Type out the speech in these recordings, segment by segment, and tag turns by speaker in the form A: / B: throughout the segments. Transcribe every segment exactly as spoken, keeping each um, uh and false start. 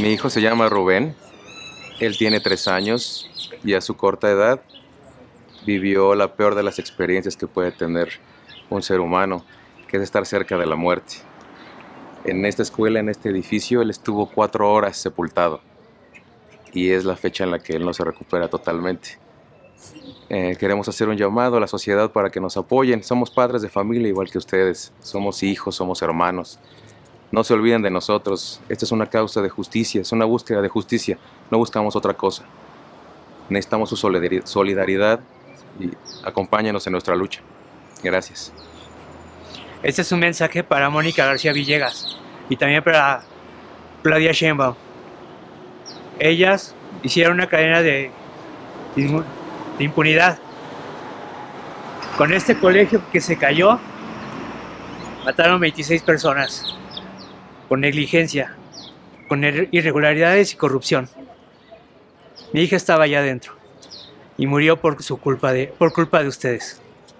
A: Mi hijo se llama Rubén, él tiene tres años y a su corta edad vivió la peor de las experiencias que puede tener un ser humano, que es estar cerca de la muerte. En esta escuela, en este edificio, él estuvo cuatro horas sepultado y es la fecha en la que él no se recupera totalmente. Eh, queremos hacer un llamado a la sociedad para que nos apoyen. Somos padres de familia igual que ustedes, somos hijos, somos hermanos. No se olviden de nosotros. Esta es una causa de justicia, es una búsqueda de justicia. No buscamos otra cosa. Necesitamos su solidaridad y acompáñenos en nuestra lucha. Gracias.
B: Este es un mensaje para Mónica García Villegas y también para Claudia Sheinbaum. Ellas hicieron una cadena de, de impunidad. Con este colegio que se cayó, mataron veintiséis personas. Con negligencia, con irregularidades y corrupción. Mi hija estaba allá adentro y murió por su culpa de, por culpa de ustedes.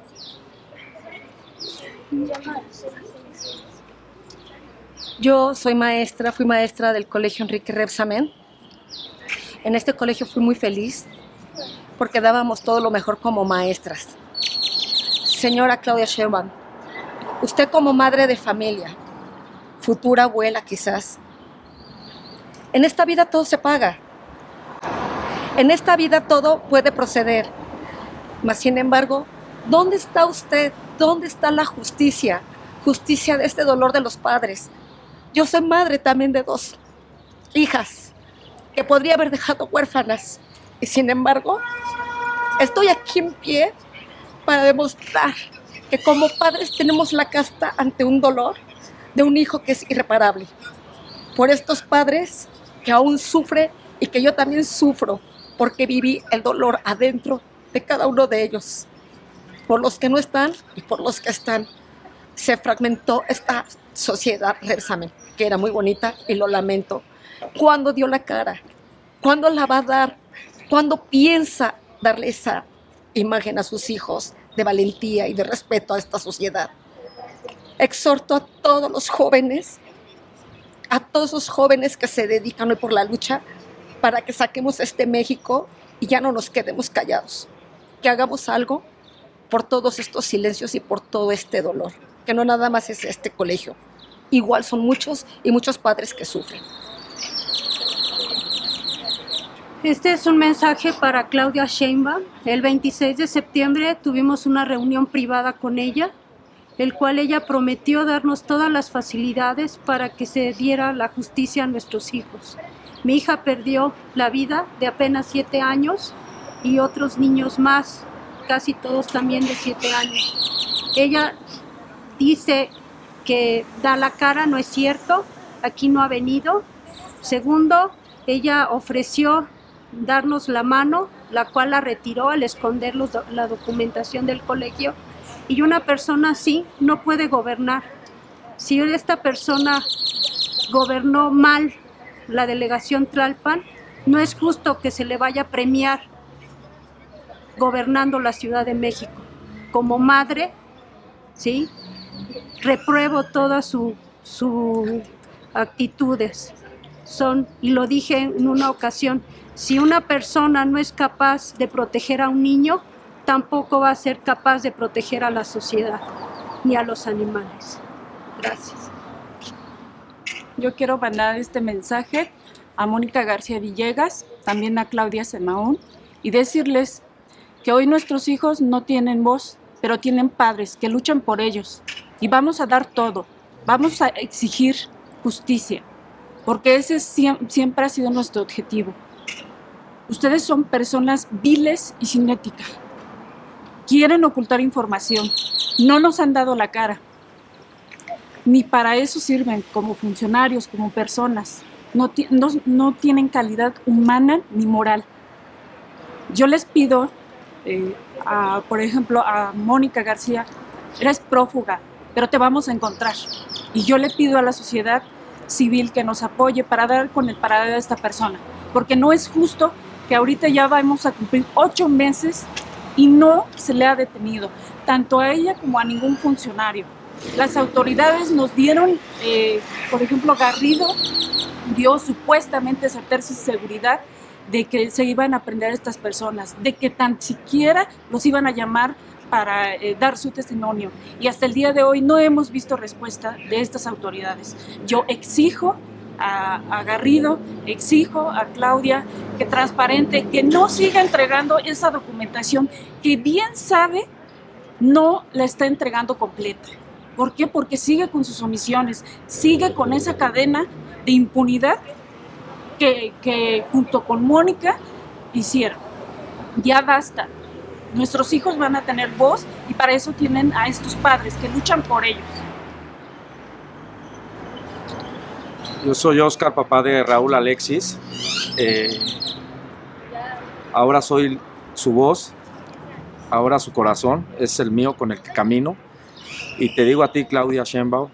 C: Yo soy maestra, fui maestra del colegio Enrique Rebsamen. En este colegio fui muy feliz porque dábamos todo lo mejor como maestras. Señora Claudia Sheinbaum, usted como madre de familia, futura abuela quizás. En esta vida todo se paga. En esta vida todo puede proceder. Mas sin embargo, ¿dónde está usted? ¿Dónde está la justicia? Justicia de este dolor de los padres. Yo soy madre también de dos hijas que podría haber dejado huérfanas. Y sin embargo, estoy aquí en pie para demostrar que como padres tenemos la casta ante un dolor de un hijo que es irreparable. Por estos padres que aún sufren y que yo también sufro, porque viví el dolor adentro de cada uno de ellos. Por los que no están y por los que están. Se fragmentó esta sociedad Rebsamen, que era muy bonita y lo lamento. ¿Cuándo dio la cara? ¿Cuándo la va a dar? ¿Cuándo piensa darle esa imagen a sus hijos de valentía y de respeto a esta sociedad? Exhorto a todos los jóvenes, a todos los jóvenes que se dedican hoy por la lucha para que saquemos este México y ya no nos quedemos callados. Que hagamos algo por todos estos silencios y por todo este dolor. Que no nada más es este colegio. Igual son muchos y muchos padres que sufren.
D: Este es un mensaje para Claudia Sheinbaum. El veintiséis de septiembre tuvimos una reunión privada con ella, el cual ella prometió darnos todas las facilidades para que se diera la justicia a nuestros hijos. Mi hija perdió la vida de apenas siete años y otros niños más, casi todos también de siete años. Ella dice que da la cara, no es cierto, aquí no ha venido. Segundo, ella ofreció darnos la mano, la cual la retiró al esconder los, la documentación del colegio. Y una persona así no puede gobernar. Si esta persona gobernó mal la delegación Tlalpan, no es justo que se le vaya a premiar gobernando la Ciudad de México. Como madre, ¿sí?, repruebo todas sus su actitudes. Son, y lo dije en una ocasión, si una persona no es capaz de proteger a un niño, tampoco va a ser capaz de proteger a la sociedad ni a los animales. Gracias.
E: Yo quiero mandar este mensaje a Mónica García Villegas, también a Claudia Sheinbaum, y decirles que hoy nuestros hijos no tienen voz, pero tienen padres que luchan por ellos. Y vamos a dar todo, vamos a exigir justicia, porque ese siempre ha sido nuestro objetivo. Ustedes son personas viles y sin ética. Quieren ocultar información, no nos han dado la cara. Ni para eso sirven como funcionarios, como personas. No, no, no tienen calidad humana ni moral. Yo les pido, eh, a, por ejemplo, a Mónica García, eres prófuga, pero te vamos a encontrar. Y yo le pido a la sociedad civil que nos apoye para dar con el paradero de esta persona, porque no es justo que ahorita ya vamos a cumplir ocho meses y no se le ha detenido, tanto a ella como a ningún funcionario. Las autoridades nos dieron, eh, por ejemplo, Garrido dio supuestamente certeza y seguridad de que se iban a prender a estas personas, de que tan siquiera los iban a llamar para eh, dar su testimonio. Y hasta el día de hoy no hemos visto respuesta de estas autoridades. Yo exijo a, a Garrido, exijo a Claudia que transparente, que no siga entregando esa documentación que bien sabe no la está entregando completa. ¿Por qué? Porque sigue con sus omisiones, sigue con esa cadena de impunidad que, que junto con Mónica hicieron. Ya basta. Nuestros hijos van a tener voz y para eso tienen a estos padres que luchan por ellos.
F: Yo soy Oscar, papá de Raúl Alexis. Eh, ahora soy su voz, ahora su corazón, es el mío con el que camino. Y te digo a ti, Claudia Sheinbaum,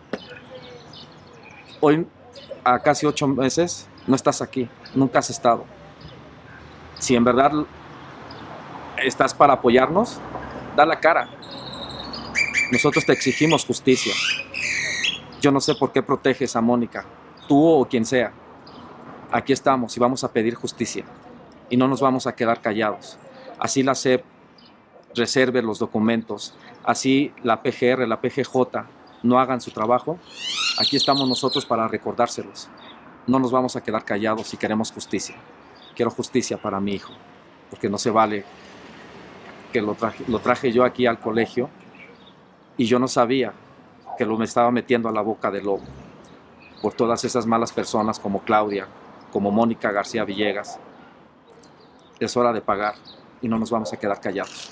F: hoy a casi ocho meses no estás aquí, nunca has estado. Si en verdad estás para apoyarnos, da la cara. Nosotros te exigimos justicia. Yo no sé por qué proteges a Mónica, tú o quien sea. Aquí estamos y vamos a pedir justicia. Y no nos vamos a quedar callados. Así la C E P reserve los documentos, así la P G R, la P G J no hagan su trabajo. Aquí estamos nosotros para recordárselos. No nos vamos a quedar callados si queremos justicia. Quiero justicia para mi hijo, porque no se vale que lo traje, lo traje yo aquí al colegio y yo no sabía que lo me estaba metiendo a la boca del lobo por todas esas malas personas como Claudia, como Mónica García Villegas. Es hora de pagar y no nos vamos a quedar callados.